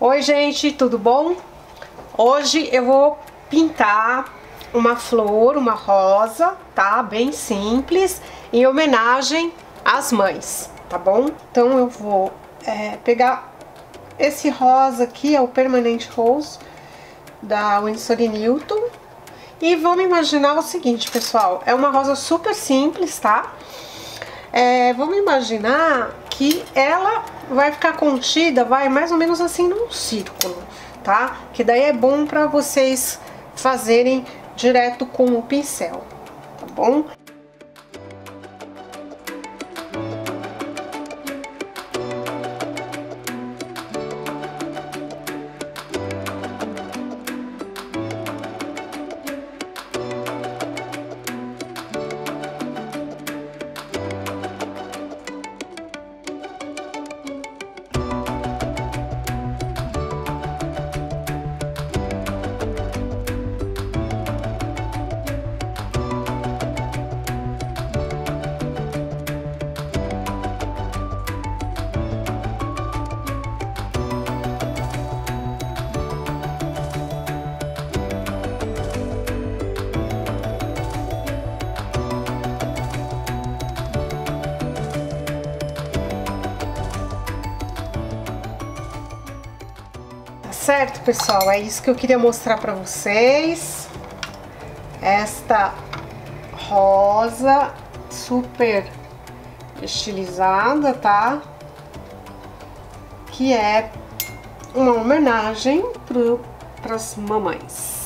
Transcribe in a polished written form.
Oi gente, tudo bom? Hoje eu vou pintar uma flor, uma rosa, tá? Bem simples, em homenagem às mães, tá bom? Então eu vou pegar esse rosa aqui, é o Permanent Rose da Winsor & Newton. E vamos imaginar o seguinte, pessoal, é uma rosa super simples, tá? Vamos imaginar que ela vai ficar contida, vai mais ou menos assim num círculo, tá? Que daí é bom para vocês fazerem direto com o pincel, tá bom? Certo, pessoal, é isso que eu queria mostrar pra vocês. Esta rosa super estilizada, tá? Que é uma homenagem pras mamães.